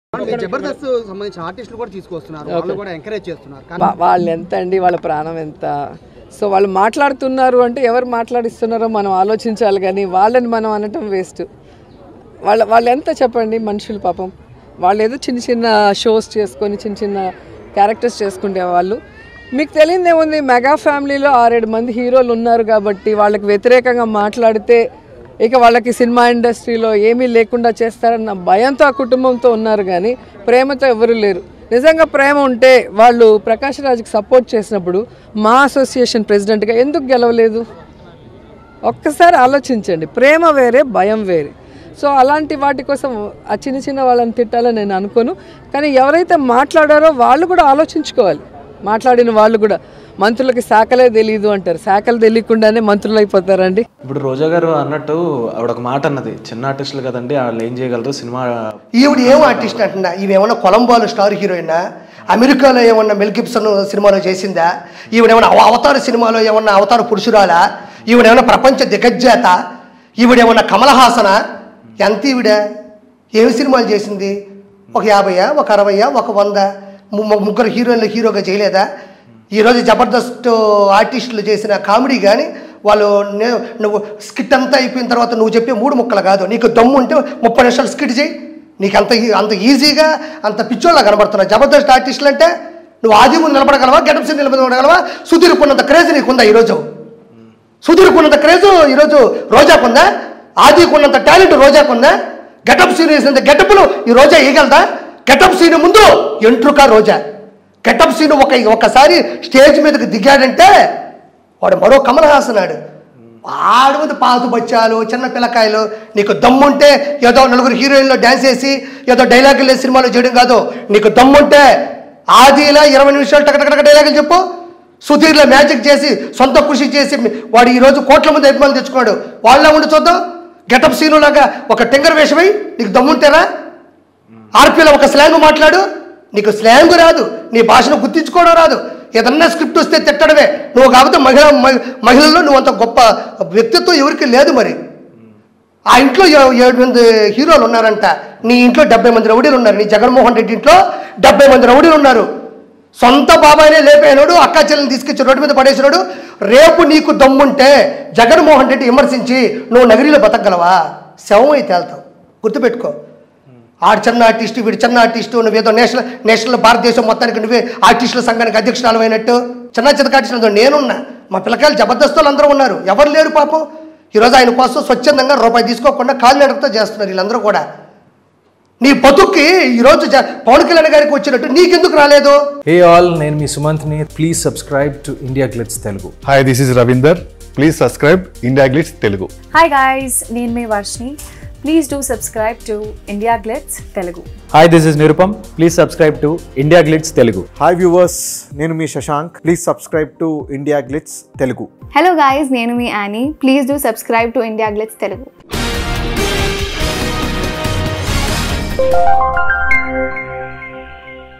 జబర్దస్త్ సంబంధించిన ఆర్టిస్టులు కూడా తీసుకొస్తున్నారు, వాళ్ళు కూడా ఎంకరేజ్ చేస్తున్నారు. వాళ్ళు ఎంత అండి, వాళ్ళ ప్రాణం ఎంత. సో వాళ్ళు మాట్లాడుతున్నారు అంటే ఎవరు మాట్లాడిస్తున్నారో మనం ఆలోచించాలి, కానీ వాళ్ళని మనం అనటం వేస్ట్. వాళ్ళు ఎంత చెప్పండి మనుషులు పాపం. వాళ్ళు ఏదో చిన్న చిన్న షోస్ చేసుకొని చిన్న చిన్న క్యారెక్టర్స్ చేసుకుంటే వాళ్ళు. మీకు తెలియదేముంది, మెగా ఫ్యామిలీలో 6-7 మంది హీరోలు ఉన్నారు కాబట్టి వాళ్ళకి వ్యతిరేకంగా మాట్లాడితే ఇక వాళ్ళకి సినిమా ఇండస్ట్రీలో ఏమీ లేకుండా చేస్తారన్న భయంతో ఆ కుటుంబంతో ఉన్నారు, కానీ ప్రేమతో ఎవరు లేరు. నిజంగా ప్రేమ ఉంటే వాళ్ళు ప్రకాష్ రాజ్కి సపోర్ట్ చేసినప్పుడు మా అసోసియేషన్ ప్రెసిడెంట్గా ఎందుకు గెలవలేదు? ఒక్కసారి ఆలోచించండి. ప్రేమ వేరే, భయం వేరే. సో అలాంటి వాటి కోసం ఆ చిన్న చిన్న వాళ్ళని తిట్టాలని నేను అనుకోను, కానీ ఎవరైతే మాట్లాడారో వాళ్ళు కూడా ఆలోచించుకోవాలి. మాట్లాడిన వాళ్ళు కూడా మంత్రులకి శాఖలే తెలియదు అంటారు, శాఖలు తెలియకుండానే మంత్రులు అయిపోతారండి. ఇప్పుడు రోజా గారు అన్నట్టు ఆవిడ ఒక మాట అన్నది, చిన్న ఆర్టిస్టులు కదండి వాళ్ళు ఏం చేయగలరు సినిమా. ఈవిడ ఏం ఆర్టిస్ట్ అంటున్నా, ఈమె ఏమన్నా కొలంబోలో స్టార్ హీరోయినా, అమెరికాలో ఏమన్నా మెల్ గిబ్సన్ సినిమాలో చేసిందా, ఈవిడేమన్నా అవతార సినిమాలో ఏమన్నా అవతార పురుషురాలా, ఈవిడేమన్నా ప్రపంచ దిగ్గజాత, ఈవిడేమన్నా కమల్ హాసనా, ఎంత ఈవిడ ఏమి సినిమాలు చేసింది? ఒక 50, ఒక 60, ఒక 100, ముగ్గురు హీరోయిన్లు హీరోగా చేయలేదా? ఈరోజు జబర్దస్త్ ఆర్టిస్టులు చేసిన కామెడీ కానీ వాళ్ళు నువ్వు స్కిట్ అంతా అయిపోయిన తర్వాత నువ్వు చెప్పే 3 ముక్కలు కాదు, నీకు దమ్ము ఉంటే 30 నిమిషాలు స్కిట్ చేయి. నీకు అంత ఈజీగా అంత పిచ్చోళ్ళ కనబడుతున్నావు. జబర్దస్త్ ఆర్టిస్టులు అంటే నువ్వు ఆది ముందు నిలబడగలవా, గెటప్స్ నిలబడగలవా? సుధీర్కున్నంత క్రేజ్ నీకుందా ఈరోజు? సుధీర్కున్నంత క్రేజ్ ఈరోజు రోజాకుందా? ఆదికున్నంత టాలెంట్ రోజాకుందా? గెటప్ సీన్ వేసినంత గెటప్లు ఈ రోజా వేయగలదా? గెటప్ సీన్ ముందు ఎంట్రుక రోజా. గెటప్ సీన్ ఒకసారి స్టేజ్ మీదకి దిగాడంటే వాడు మరో కమల్ హాసన్ ఆడు. ఆడు మీద పాతు బచ్చాలు, చిన్న పిల్లకాయలు. నీకు దమ్ముంటే ఏదో 4 హీరోయిన్లో డ్యాన్స్ వేసి ఏదో డైలాగులు సినిమాలో చేయడం కాదు. నీకు దమ్ముంటే ఆదిలా 20 నిమిషాలు టకటక డైలాగులు చెప్పు. సుధీర్లో మ్యాజిక్ చేసి సొంత కృషి చేసి వాడు ఈరోజు కోట్ల మంది అభిమానులు తెచ్చుకున్నాడు. వాళ్ళ ఉండి చూద్దాం. గెటప్ సీను లాగా ఒక టెంగర్ వేషమై నీకు దమ్ముంటేరా? ఆర్పీలో ఒక స్లాంగ్ మాట్లాడు. నీకు స్లాంగ్ రాదు, నీ భాషను గుర్తించుకోవడం రాదు. ఏదన్నా స్క్రిప్ట్ వస్తే తిట్టడమే నువ్వు. కాకపోతే మహిళల్లో నువ్వు అంత గొప్ప వ్యక్తిత్వం ఎవరికి లేదు. మరి ఆ ఇంట్లో 7 మంది హీరోలు ఉన్నారంట, నీ ఇంట్లో 70 మంది రౌడీలు ఉన్నారు. నీ జగన్మోహన్ రెడ్డి ఇంట్లో 70 మంది రౌడీలు ఉన్నారు. సొంత బాబాయినే లేపేనాడు, అక్కా చెల్లెని తీసుకొచ్చి రోడ్డు మీద పడేసినాడు. రేపు నీకు దమ్ముంటే జగన్మోహన్ రెడ్డి విమర్శించి నువ్వు నగరిలో బతకగలవా? శవం అయితే వెళ్తావు. గుర్తుపెట్టుకో. ఆడు చిన్న ఆర్టిస్టు, వీడు చిన్న ఆర్టిస్టు, నువ్వేదో నేషనల్ భారతదేశం మొత్తానికి నువ్వే ఆర్టిస్టుల సంఘానికి అధ్యక్షురాలు అయినట్టు చిన్న ఆర్టిస్టులతో నేనున్నా. మా పిల్లకాయలు జబర్దస్తులు అందరూ ఉన్నారు, ఎవరు లేరు పాపం. ఈరోజు ఆయన కోసం స్వచ్ఛందంగా రూపాయి తీసుకోకుండా కాలినడకతో చేస్తున్నారు వీళ్ళందరూ కూడా. నీ బతుక్కి ఈరోజు పవన్ కళ్యాణ్ గారికి వచ్చినట్టు నీకెందుకు రాలేదు? హే ఆల్, నేను మీ సుమంత్ని. Please subscribe to India Glitz Telugu. Hi, this is Ravinder. Please subscribe India Glitz Telugu. Hi guys, నేను మీ Varshini. Please do subscribe to India Glitz Telugu. Hi, this is Nirupam. Please subscribe to India Glitz Telugu. Hi viewers, nenu mi Shashank. Please subscribe to India Glitz Telugu. Hello guys, nenu mi Annie. Please do subscribe to India Glitz Telugu.